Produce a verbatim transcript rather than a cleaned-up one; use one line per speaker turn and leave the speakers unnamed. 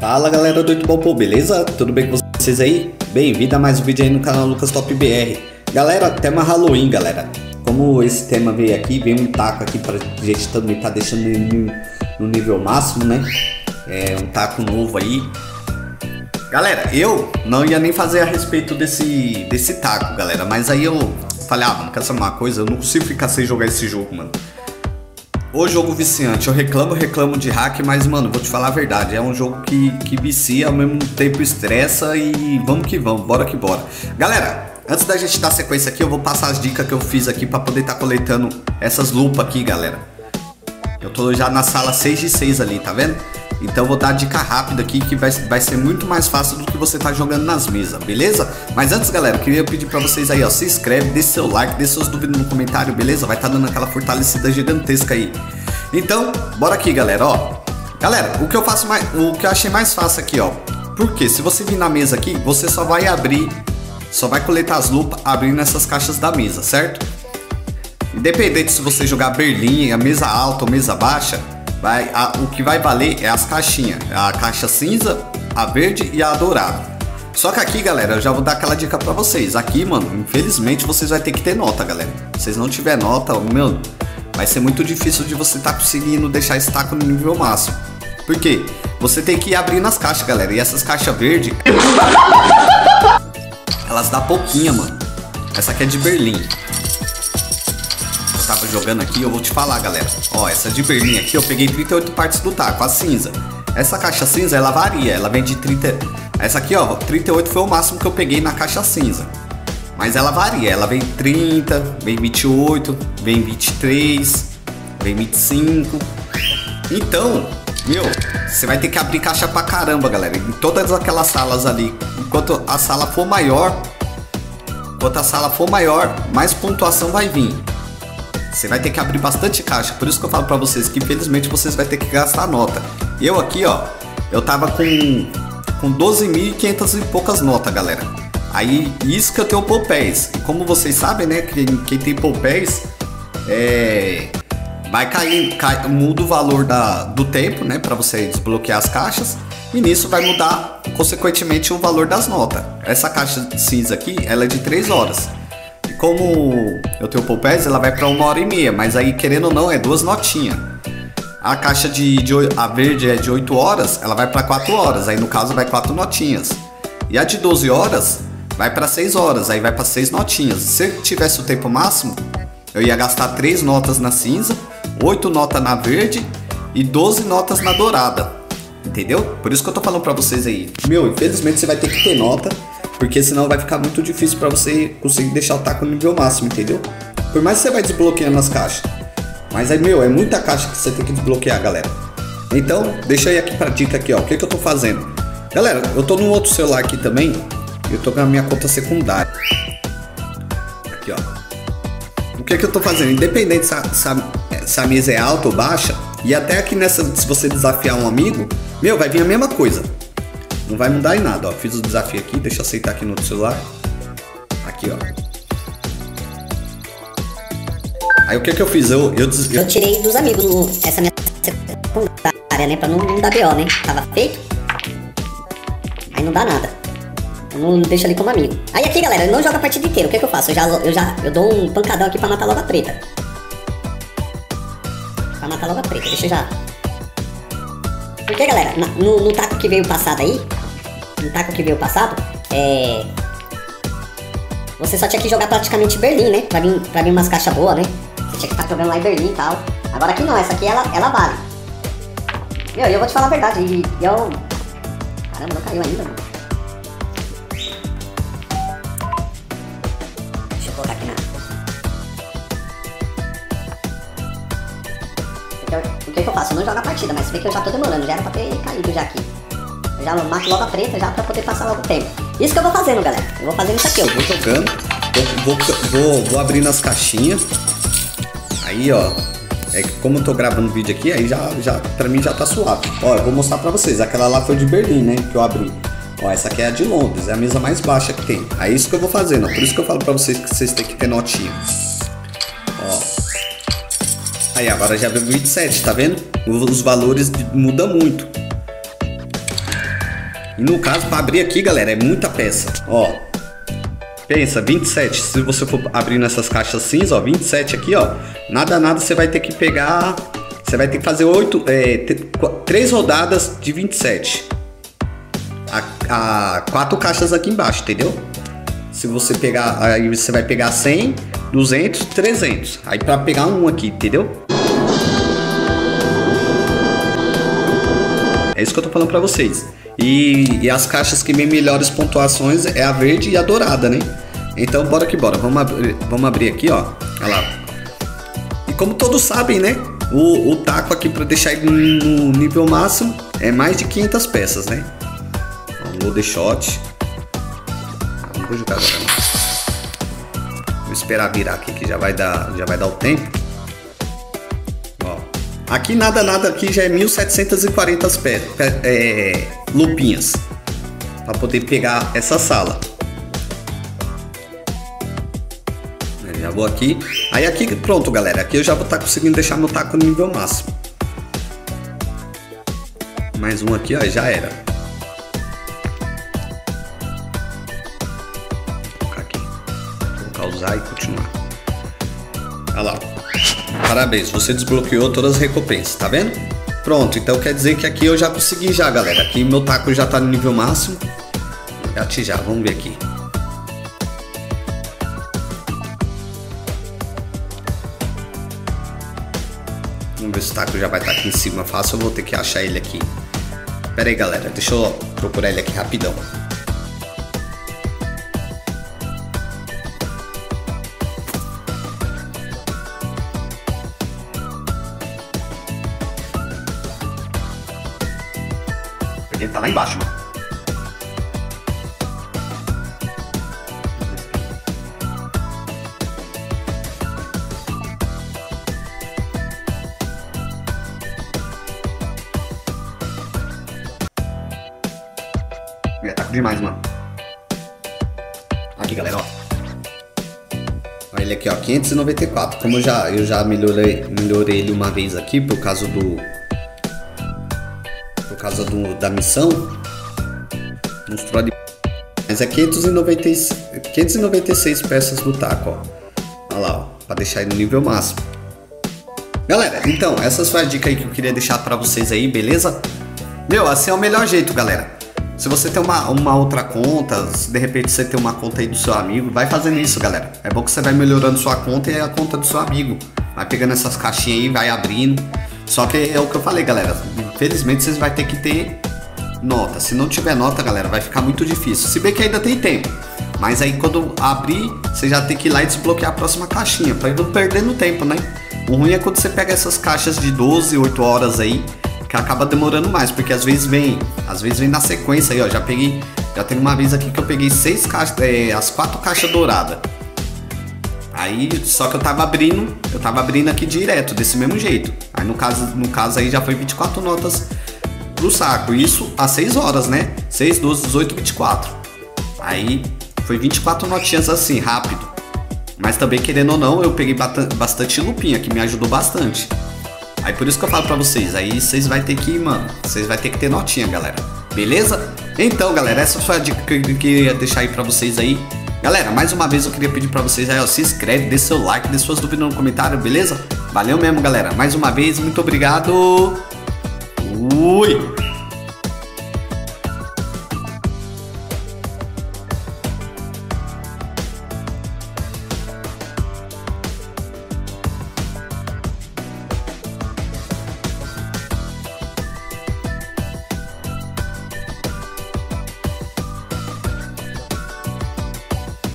Fala galera do Itubopô, beleza? Tudo bem com vocês aí? Bem-vindo a mais um vídeo aí no canal Lucas Top B R. Galera, tema Halloween, galera. Como esse tema veio aqui, veio um taco aqui pra gente também tá deixando no, no nível máximo, né? É um taco novo aí. Galera, eu não ia nem fazer a respeito desse, desse taco, galera. Mas aí eu falei, ah, mano, quer saber uma coisa? Eu não consigo ficar sem jogar esse jogo, mano. O jogo viciante, eu reclamo, reclamo de hack, mas mano, vou te falar a verdade, é um jogo que, que vicia, ao mesmo tempo estressa e vamos que vamos, bora que bora. Galera, antes da gente dar sequência aqui, eu vou passar as dicas que eu fiz aqui pra poder estar tá coletando essas lupas aqui, galera. Eu tô já na sala seis de seis ali, tá vendo? Então eu vou dar a dica rápida aqui que vai, vai ser muito mais fácil do que você tá jogando nas mesas, beleza? Mas antes, galera, eu queria pedir pra vocês aí, ó, se inscreve, deixa seu like, deixa suas dúvidas no comentário, beleza? Vai tá dando aquela fortalecida gigantesca aí. Então, bora aqui, galera, ó. Galera, o que eu faço mais, o que eu achei mais fácil aqui, ó. Porque se você vir na mesa aqui, você só vai abrir, só vai coletar as lupas abrindo essas caixas da mesa, certo? Independente se você jogar Berlim, a mesa alta ou mesa baixa, vai, a, o que vai valer é as caixinhas. A caixa cinza, a verde e a dourada. Só que aqui, galera, eu já vou dar aquela dica pra vocês. Aqui, mano, infelizmente vocês vão ter que ter nota, galera. Se vocês não tiver nota, meu, vai ser muito difícil de você estar tá conseguindo deixar esse taco no nível máximo. Por quê? Você tem que ir abrindo as caixas, galera. E essas caixas verdes, elas dão pouquinha, mano. Essa aqui é de Berlim. Eu tava jogando aqui, eu vou te falar, galera. Ó, essa de Berlim aqui, eu peguei trinta e oito partes do taco, a cinza. Essa caixa cinza, ela varia. Ela vem de trinta... Essa aqui, ó, trinta e oito foi o máximo que eu peguei na caixa cinza. Mas ela varia, ela vem trinta, vem vinte e oito, vem vinte e três, vem vinte e cinco. Então, meu, você vai ter que abrir caixa pra caramba, galera. Em todas aquelas salas ali. Enquanto a sala for maior, enquanto a sala for maior, mais pontuação vai vir. Você vai ter que abrir bastante caixa. Por isso que eu falo pra vocês que infelizmente vocês vão ter que gastar nota. Eu aqui, ó, eu tava com, com doze mil e quinhentas e poucas notas, galera. Aí, isso que eu tenho Popés. E como vocês sabem, né, quem, quem tem Popés, é, vai cair, cai, muda o valor da, do tempo, né, pra você desbloquear as caixas. E nisso vai mudar, consequentemente, o valor das notas. Essa caixa cinza aqui, ela é de três horas. E como eu tenho Popés, ela vai pra uma hora e meia. Mas aí, querendo ou não, é duas notinhas. A caixa de, de a verde é de oito horas, ela vai pra quatro horas. Aí, no caso, vai quatro notinhas. E a de doze horas vai para seis horas, aí vai para seis notinhas. Se eu tivesse o tempo máximo, eu ia gastar três notas na cinza, oito notas na verde e doze notas na dourada. Entendeu? Por isso que eu tô falando para vocês aí. Meu, infelizmente você vai ter que ter nota, porque senão vai ficar muito difícil para você conseguir deixar o taco no nível máximo, entendeu? Por mais que você vai desbloqueando as caixas. Mas aí, meu, é muita caixa que você tem que desbloquear, galera. Então, deixa aí aqui pra dica aqui, ó. O que que eu tô fazendo? Galera, eu tô num outro celular aqui também. Eu tô com a minha conta secundária. Aqui, ó. O que que eu tô fazendo? Independente se a, se, a, se a mesa é alta ou baixa, e até aqui nessa, se você desafiar um amigo, meu, vai vir a mesma coisa. Não vai mudar em nada, ó. Fiz o desafio aqui, deixa eu aceitar aqui no outro celular. Aqui, ó. Aí o que que eu fiz? Eu, eu, des...
eu tirei dos amigos no, essa minha secundária, né? Pra não, não dar B O, né? Tava feito. Aí não dá nada. Não deixa ali como amigo. Aí aqui, galera, eu não jogo a partida inteira. O que que eu faço? Eu já, eu já eu dou um pancadão aqui pra matar logo a preta. Pra matar logo a preta. Deixa eu já... Porque, galera, no, no taco que veio passado aí, no taco que veio passado, é... você só tinha que jogar praticamente Berlim, né? Pra vir, pra vir umas caixas boas, né? Você tinha que estar jogando lá em Berlim e tal. Agora aqui não, essa aqui, ela, ela vale. Meu, eu vou te falar a verdade. E eu... Caramba, não caiu ainda, mano. O que que eu faço? Eu não jogo a partida, mas você vê que eu já tô demorando, já era pra ter caído já aqui. Eu já mato logo a preta já pra poder passar logo o tempo. Isso que eu vou fazendo, galera. Eu vou fazendo isso aqui, ó.
Vou jogando, vou, vou, vou, vou abrindo as caixinhas. Aí, ó, é que como eu tô gravando vídeo aqui, aí já, já, pra mim já tá suave. Ó, eu vou mostrar pra vocês. Aquela lá foi de Berlim, né, que eu abri. Ó, essa aqui é a de Londres, é a mesa mais baixa que tem. Aí isso que eu vou fazendo, ó. Por isso que eu falo pra vocês que vocês têm que ter notinha. Ó. Aí agora já veio vinte e sete, tá vendo? Os valores mudam muito. E no caso, para abrir aqui, galera, é muita peça. Ó, pensa, vinte e sete. Se você for abrir nessas caixas cinza, ó, vinte e sete aqui, ó. Nada, nada, você vai ter que pegar... Você vai ter que fazer oito, é, três rodadas de vinte e sete. A, a quatro caixas aqui embaixo, entendeu? Se você pegar, aí você vai pegar cem, duzentos, trezentos. Aí para pegar um aqui, entendeu? É isso que eu tô falando para vocês. E, e as caixas que vem melhores pontuações é a verde e a dourada, né? Então bora que bora. Vamos abrir, vamos abrir aqui, ó. Olha lá. E como todos sabem, né? O, o taco aqui para deixar ele no nível máximo é mais de quinhentas peças, né? Ó, load shot. Não vou jogar agora não. Vou esperar virar aqui que já vai dar, já vai dar o tempo. Ó, aqui nada nada aqui já é mil setecentas e quarenta pe, pe, é, lupinhas para poder pegar essa sala. Já vou aqui. Aí aqui, pronto, galera. Aqui eu já vou estar conseguindo deixar meu taco no nível máximo. Mais um aqui, ó, já era. Vou colocar aqui. Vou colocar usar e continuar. Olha lá. Parabéns, você desbloqueou todas as recompensas, tá vendo? Pronto, então quer dizer que aqui eu já consegui já, galera. Aqui meu taco já tá no nível máximo. Já já, vamos ver aqui. Vamos ver se o taco já vai estar aqui em cima fácil. Eu vou ter que achar ele aqui. Pera aí, galera. Deixa eu procurar ele aqui rapidão. Ele tá lá embaixo, mano. É taco demais, mano. Aqui, galera, ó. Olha ele aqui, ó, quinhentos e noventa e quatro. Como eu já, eu já melhorei, melhorei ele uma vez aqui por causa do... Por causa do, da missão. Mostrou ali. Mas é quinhentos e noventa e seis peças do taco, ó. Olha lá, ó. Pra deixar ele no nível máximo. Galera, então, essas foi a dica aí que eu queria deixar pra vocês aí, beleza? Meu, assim é o melhor jeito, galera. Se você tem uma, uma outra conta, se de repente você tem uma conta aí do seu amigo, vai fazendo isso, galera. É bom que você vai melhorando sua conta e a conta do seu amigo. Vai pegando essas caixinhas aí, vai abrindo. Só que é o que eu falei, galera. Infelizmente vocês vão ter que ter nota. Se não tiver nota, galera, vai ficar muito difícil. Se bem que ainda tem tempo. Mas aí quando abrir, você já tem que ir lá e desbloquear a próxima caixinha, pra ir não perdendo tempo, né? O ruim é quando você pega essas caixas de doze, oito horas aí, que acaba demorando mais, porque às vezes vem, às vezes vem na sequência aí, ó. Já peguei, já tem uma vez aqui que eu peguei seis caixas, é, as quatro caixas douradas. Aí, só que eu tava abrindo, eu tava abrindo aqui direto, desse mesmo jeito. Aí no caso, no caso aí já foi vinte e quatro notas pro saco. Isso às seis horas, né? seis, doze, dezoito, vinte e quatro. Aí foi vinte e quatro notinhas assim, rápido. Mas também, querendo ou não, eu peguei bastante lupinha, que me ajudou bastante. Aí por isso que eu falo pra vocês, aí vocês vai ter que, mano, vocês vai ter que ter notinha, galera. Beleza? Então, galera, essa foi a dica que eu queria deixar aí pra vocês aí. Galera, mais uma vez eu queria pedir pra vocês aí, ó, se inscreve, deixa seu like, deixa suas dúvidas no comentário, beleza? Valeu mesmo, galera. Mais uma vez, muito obrigado. Fui!